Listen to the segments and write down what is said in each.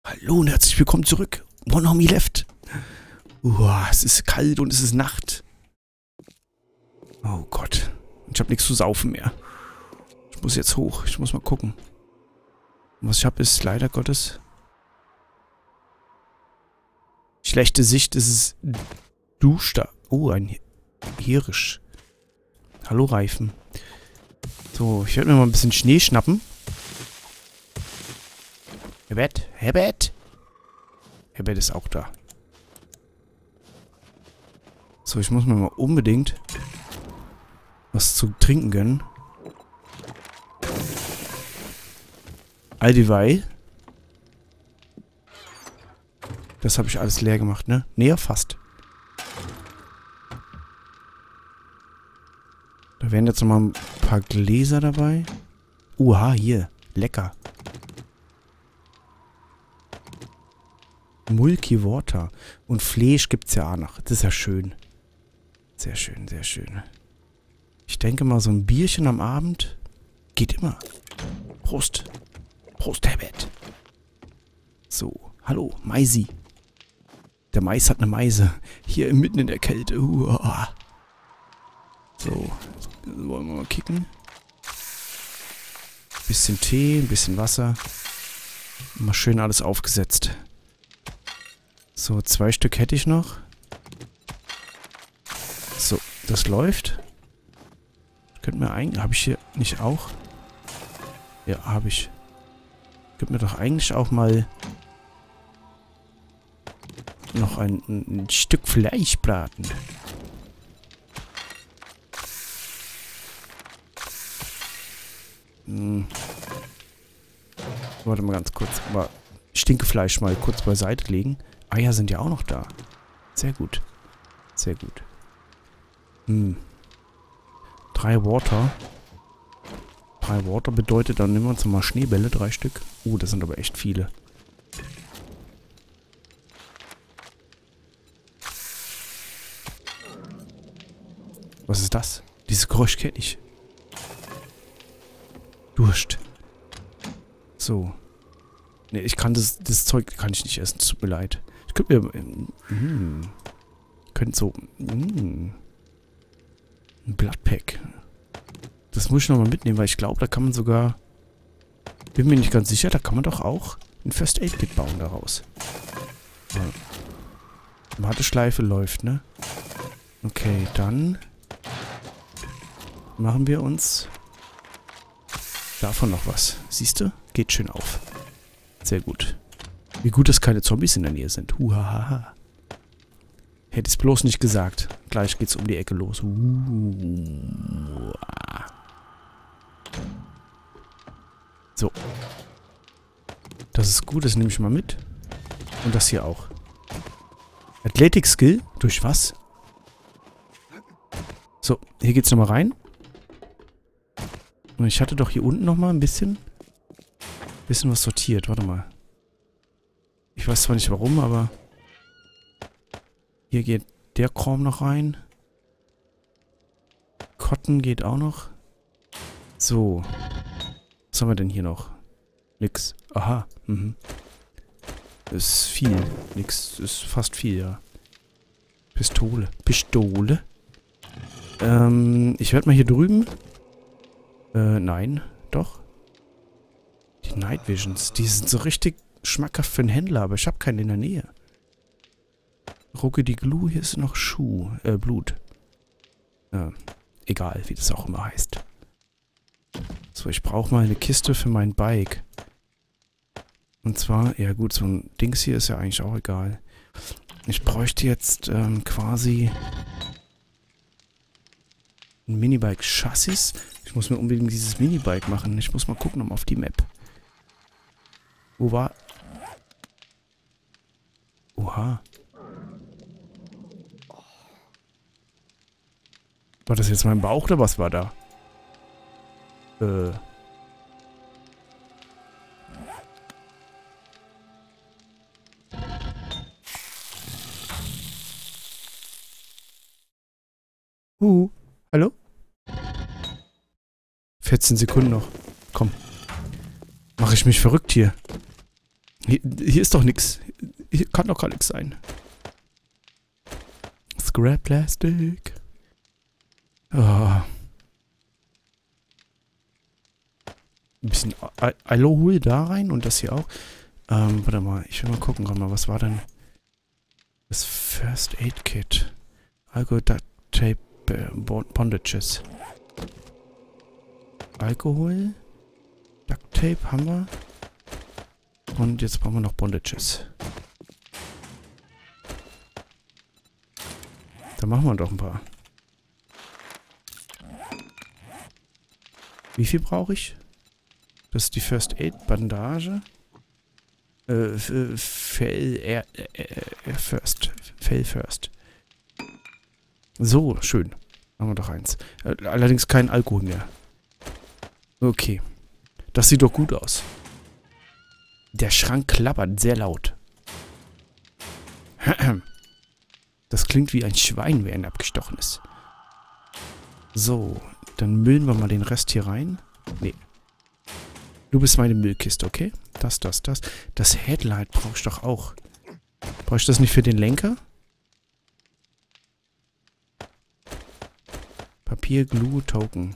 Hallo und herzlich willkommen zurück. One Homie Left. Es ist kalt und es ist Nacht. Oh Gott. Ich habe nichts zu saufen mehr. Ich muss jetzt hoch. Ich muss mal gucken. Und was ich habe ist leider Gottes schlechte Sicht. Es ist duster. Oh, ein Hirsch. Hallo Reifen. So, ich werde mir mal ein bisschen Schnee schnappen. Herbert? Herbert? Herbert ist auch da. So, ich muss mir mal unbedingt was zu trinken gönnen. All dieweil. Das habe ich alles leer gemacht, ne? Nee, ja, fast. Da wären jetzt noch mal ein paar Gläser dabei. Uha, hier. Lecker. Mulky Water. Und Fleisch gibt's ja auch noch. Das ist ja schön. Sehr schön, sehr schön. Ich denke mal, so ein Bierchen am Abend geht immer. Prost. Prost, Herbert. So. Hallo, Maisi. Der Mais hat eine Meise. Hier mitten in der Kälte. So. Wollen wir mal kicken. Bisschen Tee, ein bisschen Wasser. Mal schön alles aufgesetzt. So, 2 Stück hätte ich noch. So, das läuft. Könnte mir eigentlich... Habe ich hier nicht auch? Ja, habe ich. Könnte mir doch eigentlich auch mal noch ein Stück Fleisch braten. Warte mal ganz kurz. Aber Stinkefleisch mal kurz beiseite legen. Eier sind ja auch noch da. Sehr gut. Sehr gut. 3 Water. 3 Water bedeutet, dann nehmen wir uns mal Schneebälle, 3 Stück. Das sind aber echt viele. Was ist das? Dieses Geräusch kenne ich. Durst. So. Ne, ich kann das Zeug kann ich nicht essen. Tut mir leid. Ich könnte mir... könnte so... ein Bloodpack. Das muss ich nochmal mitnehmen, weil ich glaube, da kann man sogar... Bin mir nicht ganz sicher, da kann man doch auch ein First Aid Kit bauen daraus. Ja. Warteschleife läuft, ne? Okay, dann... machen wir uns... davon noch was. Siehst du? Geht schön auf. Sehr gut. Wie gut, dass keine Zombies in der Nähe sind. Huhaha. Hätte ich es bloß nicht gesagt. Gleich geht's um die Ecke los. So. Das ist gut, das nehme ich mal mit. Und das hier auch. Athletic Skill? Durch was? So, hier geht's nochmal rein. Und ich hatte doch hier unten nochmal ein bisschen was sortiert. Warte mal. Ich weiß zwar nicht warum, aber hier geht der Kram noch rein. Cotton geht auch noch. So. Was haben wir denn hier noch? Nix. Aha. Ist viel. Nix. Ist fast viel, ja. Pistole. Pistole. Ich werde mal hier drüben. Nein. Doch. Die Night Visions. Die sind so richtig schmackhaft für einen Händler, aber ich habe keinen in der Nähe. Rucke die Glue, hier ist noch Blut. Egal, wie das auch immer heißt. So, ich brauche mal eine Kiste für mein Bike. Und zwar, ja gut, so ein Dings hier ist ja eigentlich auch egal. Ich bräuchte jetzt quasi ein Minibike-Chassis. Ich muss mir unbedingt dieses Minibike machen. Ich muss mal gucken, auf die Map. Wo war... Oha. War das jetzt mein Bauch oder was war da? Hallo? 14 Sekunden noch. Komm. Mache ich mich verrückt hier. Hier ist doch nichts. Hier kann doch gar nichts sein. Scrap Plastic. Oh. Ein bisschen Aluhol da rein und das hier auch. Warte mal, ich will mal gucken, was war denn das First Aid Kit? Alkohol, Duct Tape, Bondages. Alkohol, Duct Tape haben wir. Und jetzt brauchen wir noch Bondages. Da machen wir doch ein paar. Wie viel brauche ich? Das ist die First Aid Bandage. Fell first. So, schön. Haben wir doch eins. Allerdings kein Alkohol mehr. Okay. Das sieht doch gut aus. Der Schrank klappert sehr laut. Das klingt wie ein Schwein, während er abgestochen ist. So, dann müllen wir mal den Rest hier rein. Nee. Du bist meine Müllkiste, okay? Das. Das Headlight brauchst du doch auch. Brauchst du das nicht für den Lenker? Papier, Glue, Token.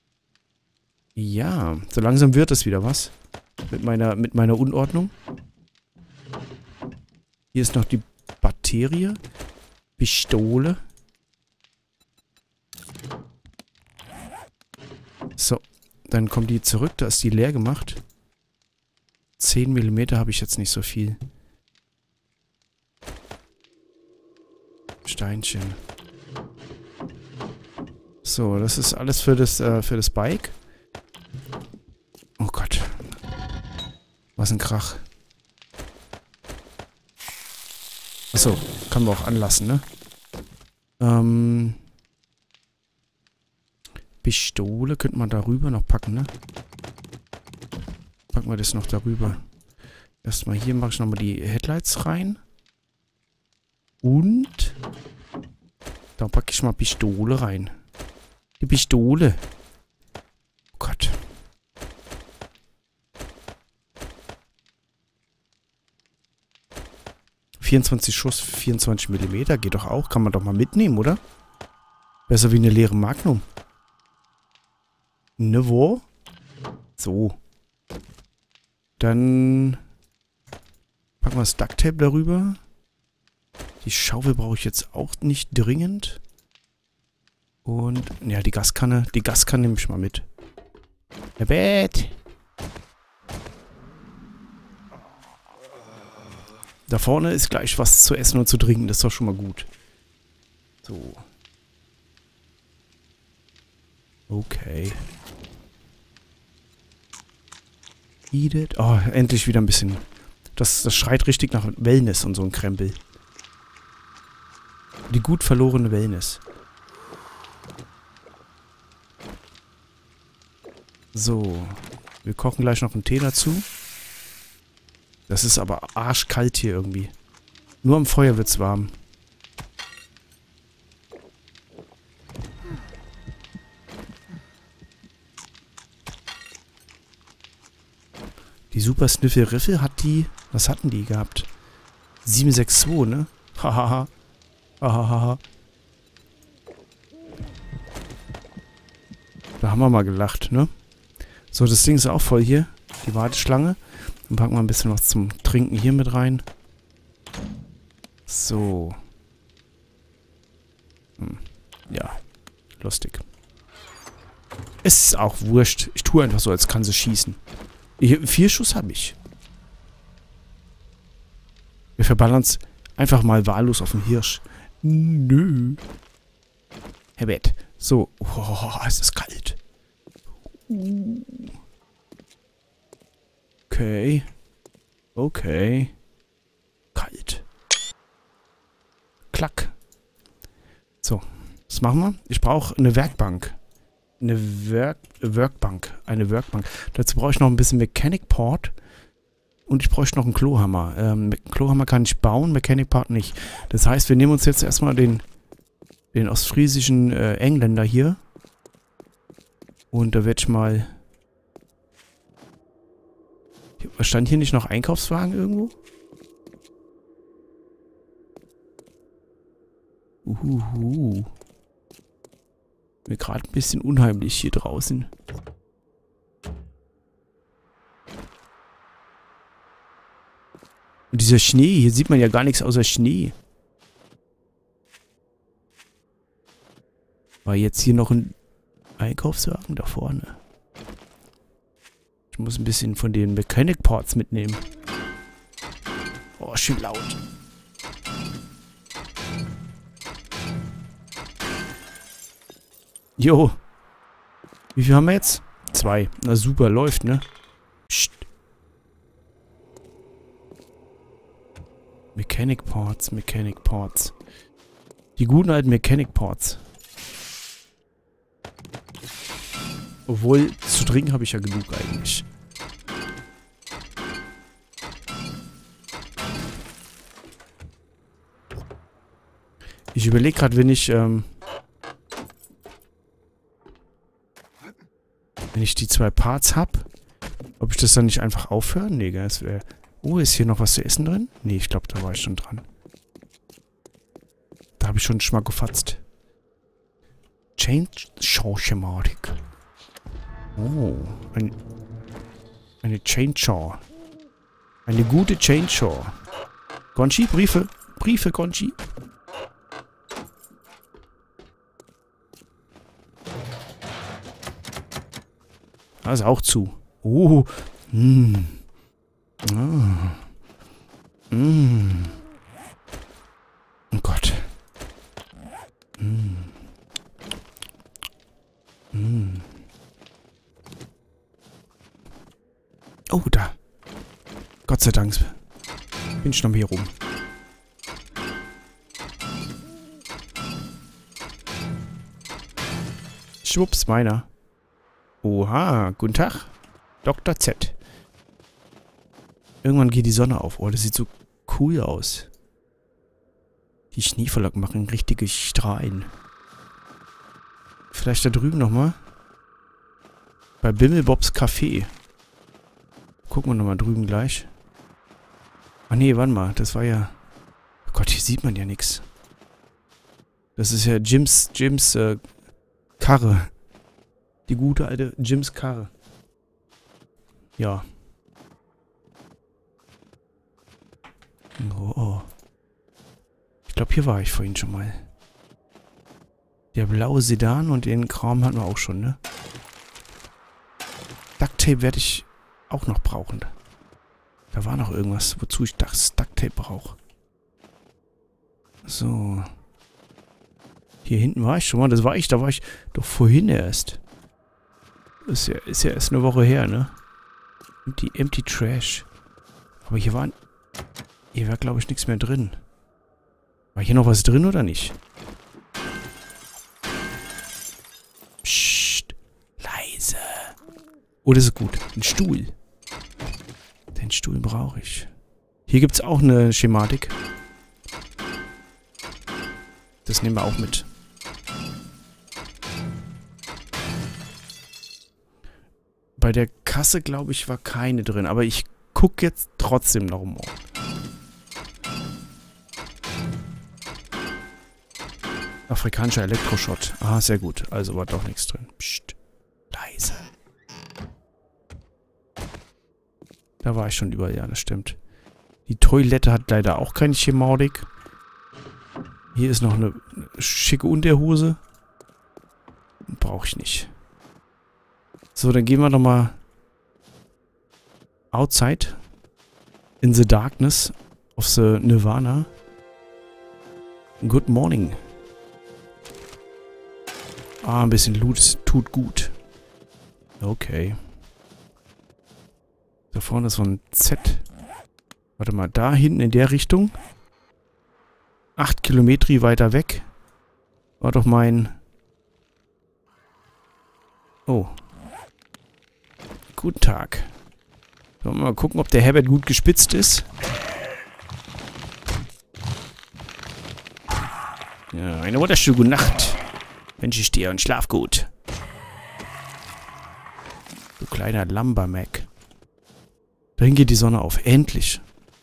Ja, so langsam wird es wieder was. Mit meiner Unordnung. Hier ist noch die Batterie. Pistole. So, dann kommt die zurück. Da ist die leer gemacht. 10 mm habe ich jetzt nicht so viel. Steinchen. So, das ist alles für das Bike. Oh Gott. Was ein Krach. Achso, kann man auch anlassen, ne? Pistole könnte man darüber noch packen, ne? Packen wir das noch darüber. Erstmal hier mache ich nochmal die Headlights rein. Und da packe ich mal Pistole rein. Die Pistole. Oh Gott. ...24 Schuss, 24 mm, geht doch auch. Kann man doch mal mitnehmen, oder? Besser wie eine leere Magnum. Ne, wo? So. Dann packen wir das Duct Tape darüber. Die Schaufel brauche ich jetzt auch nicht dringend. Und, ja, die Gaskanne nehme ich mal mit. Bett. Da vorne ist gleich was zu essen und zu trinken. Das ist doch schon mal gut. So. Okay. Eat it. Oh, endlich wieder ein bisschen. Das schreit richtig nach Wellness und so ein Krempel. Die gut verlorene Wellness. So. Wir kochen gleich noch einen Tee dazu. Das ist aber arschkalt hier irgendwie. Nur am Feuer wird's warm. Die Super Sniffle Riffel hat die... Was hatten die gehabt? 762, ne? Hahaha. Hahaha. Da haben wir mal gelacht, ne? So, das Ding ist auch voll hier. Die Warteschlange. Dann packen wir ein bisschen was zum Trinken hier mit rein. So. Ja. Lustig. Es ist auch wurscht. Ich tue einfach so, als kann sie schießen. 4 Schuss habe ich. Wir verballern es einfach mal wahllos auf den Hirsch. Nö. Herbert. So. Oh, es ist kalt. Okay. Okay. Kalt. Klack. So. Was machen wir? Ich brauche eine Werkbank. Eine Workbank. Eine Workbank. Dazu brauche ich noch ein bisschen Mechanic Port. Und ich bräuchte noch einen Klohammer. Klohammer kann ich bauen, Mechanic Port nicht. Das heißt, wir nehmen uns jetzt erstmal den ostfriesischen Engländer hier. Und da werde ich mal Stand hier nicht noch Einkaufswagen irgendwo? Mir gerade ein bisschen unheimlich hier draußen. Und dieser Schnee, hier sieht man ja gar nichts außer Schnee. War jetzt hier noch ein Einkaufswagen da vorne? Ich muss ein bisschen von den Mechanic Parts mitnehmen. Oh, schön laut. Jo. Wie viel haben wir jetzt? 2. Na super, läuft, ne? Psst. Mechanic Parts, Mechanic Parts. Die guten alten Mechanic Parts. Obwohl, zu trinken habe ich ja genug eigentlich. Ich überlege gerade, wenn ich die 2 Parts habe, ob ich das dann nicht einfach aufhören? Nee, das wäre... Oh, ist hier noch was zu essen drin? Nee, ich glaube, da war ich schon dran. Da habe ich schon einen Schmack gefatzt. Chainsaw-Schematik. Oh, eine Chainsaw. Eine gute Chainsaw. Gonchi, Briefe. Briefe, Gonchi. Da ist auch zu. Oh. Oh Gott. Oh, da. Gott sei Dank. Bin ich noch hier rum. Schwupps, meiner. Oha, guten Tag. Dr. Z. Irgendwann geht die Sonne auf. Oh, das sieht so cool aus. Die Schneeflocken machen richtige Strahlen. Vielleicht da drüben nochmal. Bei Bimmelbobs Café. Gucken wir nochmal drüben gleich. Ach nee, warte mal. Das war ja... Oh Gott, hier sieht man ja nichts. Das ist ja Jims Karre. Die gute alte Jims Karre. Ja. Oh. Ich glaube, hier war ich vorhin schon mal. Der blaue Sedan und den Kram hatten wir auch schon, ne? Ducktape werde ich auch noch brauchen. Da war noch irgendwas, wozu ich das Ducktape brauche. So. Hier hinten war ich schon mal. Da war ich doch vorhin erst. Ist ja erst eine Woche her, ne? Empty Trash. Aber hier war, glaube ich, nichts mehr drin. War hier noch was drin oder nicht? Psst. Leise. Oh, das ist gut. Ein Stuhl. Den Stuhl brauche ich. Hier gibt es auch eine Schematik. Das nehmen wir auch mit. Bei der Kasse, glaube ich, war keine drin. Aber ich gucke jetzt trotzdem noch mal. Afrikanischer Elektroschrott. Ah, sehr gut. Also war doch nichts drin. Psst. Leise. Da war ich schon überall. Ja, das stimmt. Die Toilette hat leider auch keine Schematik. Hier ist noch eine schicke Unterhose. Brauche ich nicht. So, dann gehen wir nochmal outside in the darkness of the Nirvana. Good morning. Ah, ein bisschen Loot tut gut. Okay. Da vorne ist so ein Z. Warte mal, da hinten in der Richtung. 8 Kilometer weiter weg. War doch mein... Oh. Guten Tag. Sollen wir mal gucken, ob der Herbert gut gespitzt ist. Ja, eine wunderschöne gute Nacht. Wünsche ich dir und schlaf gut. Du kleiner Lumbermack. Dahin geht die Sonne auf. Endlich.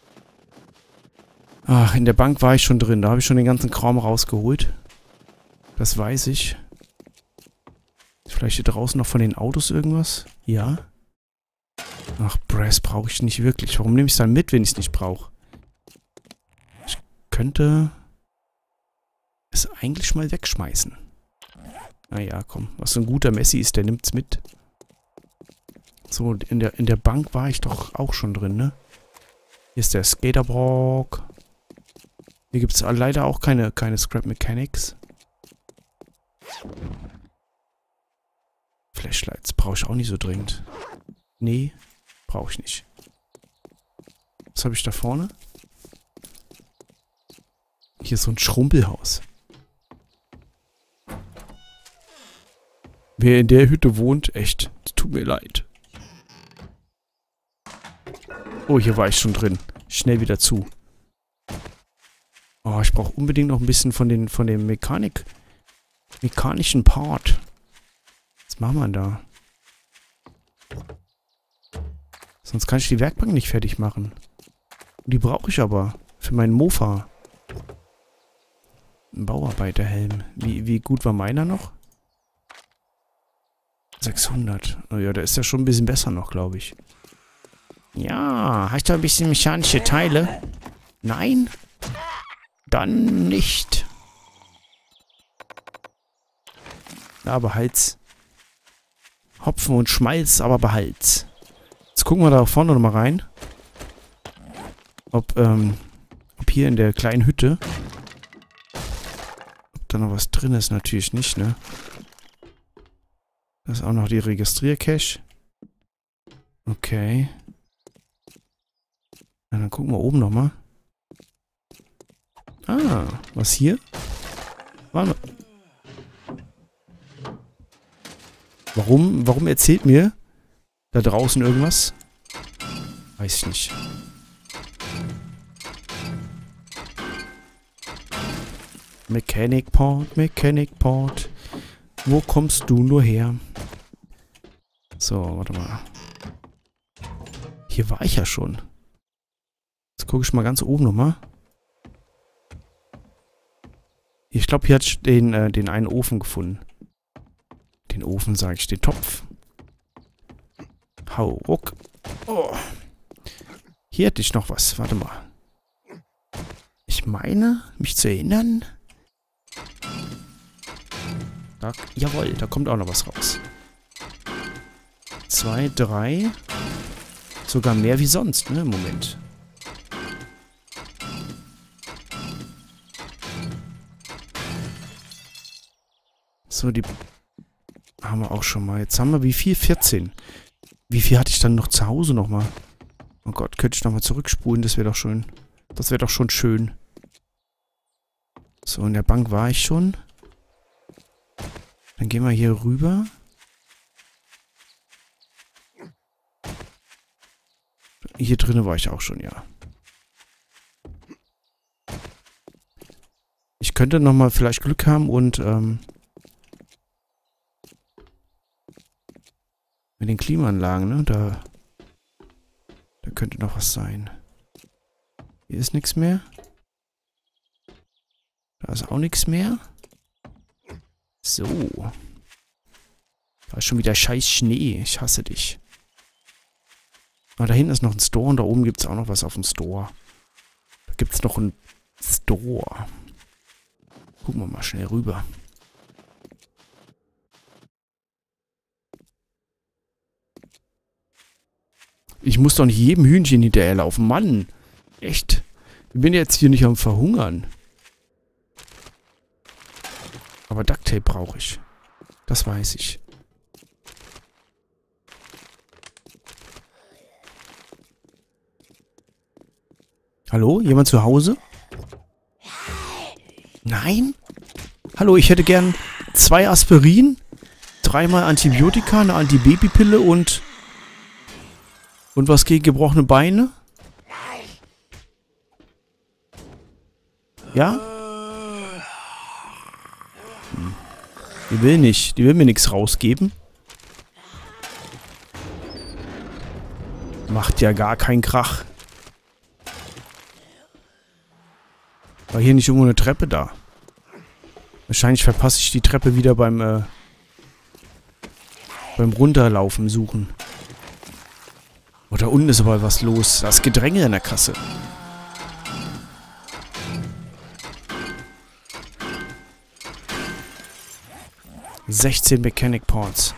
Ach, in der Bank war ich schon drin. Da habe ich schon den ganzen Kram rausgeholt. Das weiß ich. Vielleicht hier draußen noch von den Autos irgendwas? Ja. Ach, Brass brauche ich nicht wirklich. Warum nehme ich es dann mit, wenn ich es nicht brauche? Ich könnte es eigentlich mal wegschmeißen. Naja, komm. Was so ein guter Messi ist, der nimmt's mit. So, in der Bank war ich doch auch schon drin, ne? Hier ist der Skaterblock. Hier gibt es leider auch keine Scrap Mechanics. Flashlights brauche ich auch nicht so dringend. Nee, brauche ich nicht. Was habe ich da vorne? Hier ist so ein Schrumpelhaus. Wer in der Hütte wohnt, echt, tut mir leid. Oh, hier war ich schon drin. Schnell wieder zu. Oh, ich brauche unbedingt noch ein bisschen von dem mechanischen Part. Was machen wir da? Sonst kann ich die Werkbank nicht fertig machen. Die brauche ich aber für meinen Mofa. Ein Bauarbeiterhelm. Wie gut war meiner noch? 600. Oh ja, der ist ja schon ein bisschen besser noch, glaube ich. Ja, hast du ein bisschen mechanische Teile? Nein? Dann nicht. Aber behalt's. Hopfen und Schmalz, aber behalt's. Jetzt gucken wir da vorne nochmal rein. Ob hier in der kleinen Hütte, ob da noch was drin ist. Natürlich nicht, ne? Da ist auch noch die Registriercache. Okay. Ja, dann gucken wir oben nochmal. Ah, was hier? Warte. Warum erzählt mir da draußen irgendwas? Weiß ich nicht. Mechanic Port. Wo kommst du nur her? So, warte mal. Hier war ich ja schon. Jetzt gucke ich mal ganz oben nochmal. Ich glaube, hier hat ich den einen Ofen gefunden. Den Ofen, sage ich, den Topf. Hau, ruck. Oh. Hier hätte ich noch was. Warte mal. Ich meine, mich zu erinnern. Da, jawohl, da kommt auch noch was raus. 2, 3. Sogar mehr wie sonst, ne? Moment. So, die haben wir auch schon mal. Jetzt haben wir wie viel? 14. Wie viel hatte ich dann noch zu Hause nochmal? Oh Gott, könnte ich nochmal zurückspulen? Das wäre doch schön. Das wäre doch schon schön. So, in der Bank war ich schon. Dann gehen wir hier rüber. Hier drinnen war ich auch schon, ja. Ich könnte nochmal vielleicht Glück haben und mit den Klimaanlagen, ne? Da könnte noch was sein. Hier ist nichts mehr. Da ist auch nichts mehr. So. Da ist schon wieder scheiß Schnee. Ich hasse dich. Aber da hinten ist noch ein Store und da oben gibt es auch noch was auf dem Store. Da gibt es noch einen Store. Gucken wir mal schnell rüber. Ich muss doch nicht jedem Hühnchen hinterherlaufen. Mann. Echt. Ich bin jetzt hier nicht am Verhungern. Aber Ducktape brauche ich. Das weiß ich. Hallo? Jemand zu Hause? Nein? Hallo, ich hätte gern 2 Aspirin, 3-mal Antibiotika, eine Antibabypille und was gegen gebrochene Beine? Ja? Die will nicht. Die will mir nichts rausgeben. Macht ja gar keinen Krach. War hier nicht irgendwo eine Treppe da? Wahrscheinlich verpasse ich die Treppe wieder beim Runterlaufen suchen. Oh, da unten ist aber was los. Da ist Gedränge in der Kasse. $16 Mechanic Parts.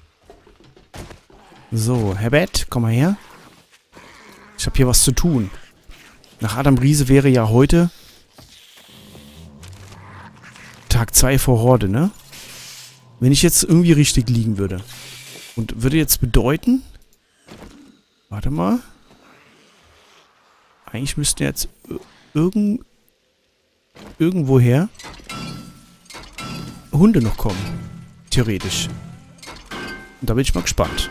So, Herbert, komm mal her. Ich habe hier was zu tun. Nach Adam Riese wäre ja heute Tag 2 vor Horde, ne? Wenn ich jetzt irgendwie richtig liegen würde. Und würde jetzt bedeuten... Warte mal. Eigentlich müssten jetzt irgendwoher Hunde noch kommen. Theoretisch. Und da bin ich mal gespannt.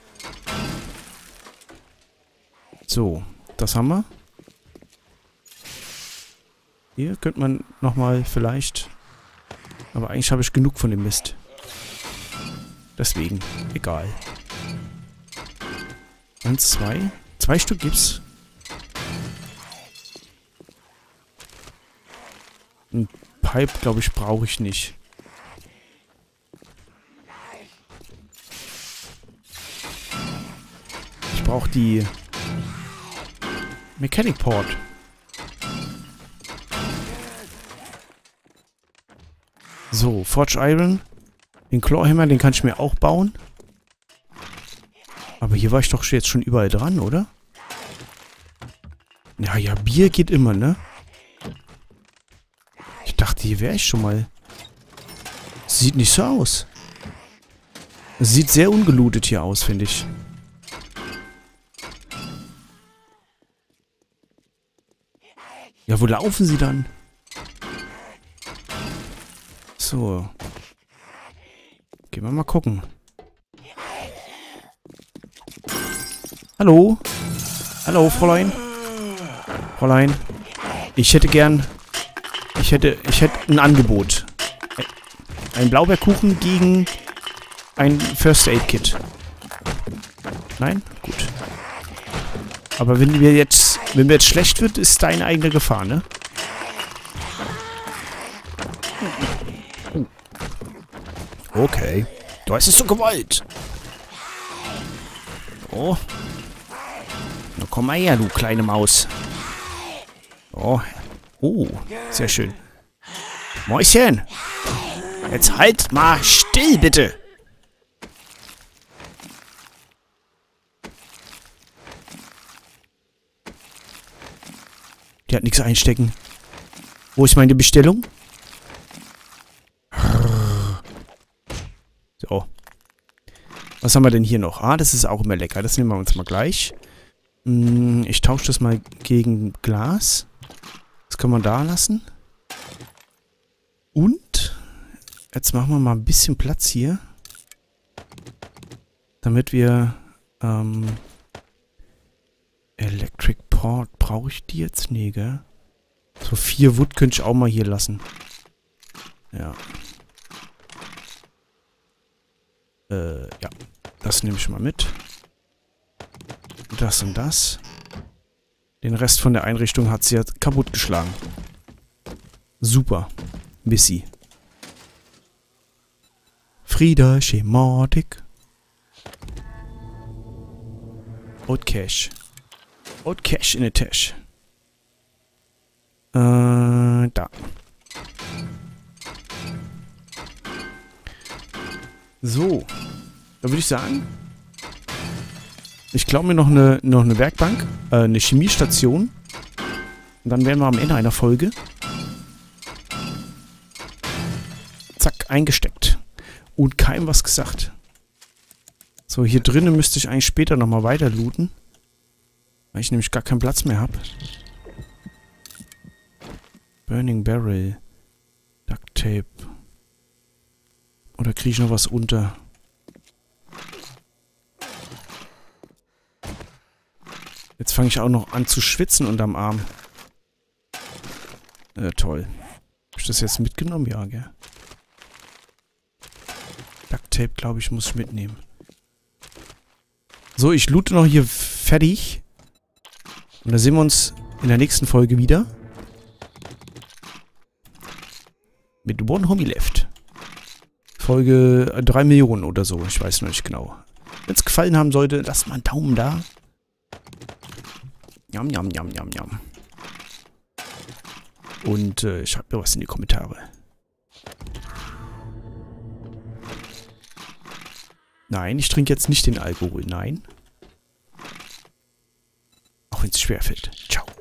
So, das haben wir. Hier könnte man nochmal vielleicht... Aber eigentlich habe ich genug von dem Mist. Deswegen, egal. 1, 2. 2 Stück gibt's. Ein Pipe, glaube ich, brauche ich nicht. Ich brauche die Mechanic Port. So, Forge Iron. Den Clawhammer, den kann ich mir auch bauen. Aber hier war ich doch jetzt schon überall dran, oder? Ja, Bier geht immer, ne? Ich dachte, hier wäre ich schon mal. Sieht nicht so aus. Es sieht sehr ungelootet hier aus, finde ich. Ja, wo laufen sie dann? So. Gehen wir mal gucken. Hallo? Hallo, Fräulein? Fräulein? Ich hätte ein Angebot. Ein Blaubeerkuchen gegen ein First Aid Kit. Nein? Gut. Aber wenn mir jetzt schlecht wird, ist deine eigene Gefahr, ne? Okay. Du hast es so gewollt. Oh. Na komm mal her, du kleine Maus. Oh. Oh, sehr schön. Mäuschen. Jetzt halt mal still, bitte. Die hat nichts einstecken. Wo ist meine Bestellung? So. Was haben wir denn hier noch? Ah, das ist auch immer lecker. Das nehmen wir uns mal gleich. Ich tausche das mal gegen Glas. Das kann man da lassen. Und jetzt machen wir mal ein bisschen Platz hier. Damit wir Electric Port. Brauche ich die jetzt? Nee, gell? So 4 Wood könnte ich auch mal hier lassen. Ja. Ja. Das nehme ich mal mit. Das und das. Den Rest von der Einrichtung hat sie ja kaputtgeschlagen. Super. Missy. Frieda Schematik. Old Cash. Old Cash in a Tash. Da. So. Da würde ich sagen, ich glaube mir noch eine Werkbank, eine Chemiestation. Und dann wären wir am Ende einer Folge. Zack, eingesteckt. Und keinem was gesagt. So, hier drinnen müsste ich eigentlich später nochmal weiter looten. Weil ich nämlich gar keinen Platz mehr habe. Burning Barrel. Duct Tape. Oder kriege ich noch was unter? Jetzt fange ich auch noch an zu schwitzen unterm Arm. Toll. Hab ich das jetzt mitgenommen? Ja, gell? Duct Tape, glaube ich, muss ich mitnehmen. So, ich loote noch hier fertig. Und dann sehen wir uns in der nächsten Folge wieder. Mit One Homie Left. Folge 3 Millionen oder so. Ich weiß noch nicht genau. Wenn es gefallen haben sollte, lasst mal einen Daumen da. Jam, jam, jam, jam, jam. Und schreibt mir was in die Kommentare. Nein, ich trinke jetzt nicht den Alkohol. Nein. Auch wenn es schwerfällt. Ciao.